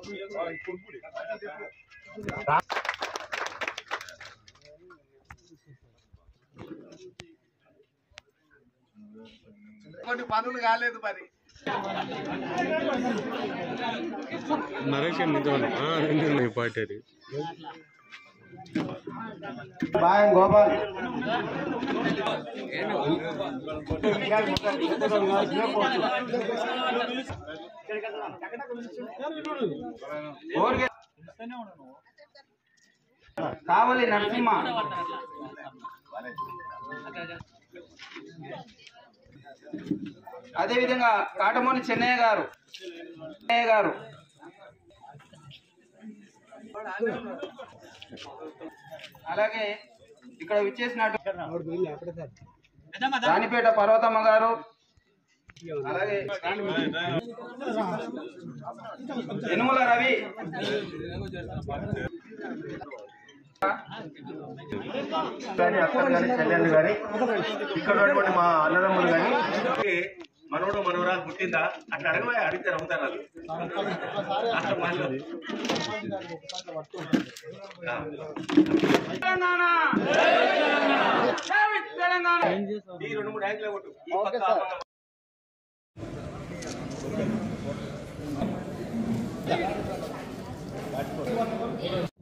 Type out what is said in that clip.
కొన్ని పనులు కాలేదు మరి నరేష్ నిజం పాటేది బాయ్ గోపాల్ కావాలి నరసింహ అదేవిధంగా కాటమోని చెన్నయ్య గారు అలాగే ఇక్కడ విచ్చేసినట్టు రాణిపేట పర్వతమ్మ గారు, అలాగే యనుమల రవి, కళ్యాణ్ గాని ఇక్కడ మా అన్నదమ్ములు కానీ మనోడు మనోరాలు పుట్టిందా అట్లా అడిగితే నమ్ముతారు ఈ 2-3 యాంకులే కొట్టు.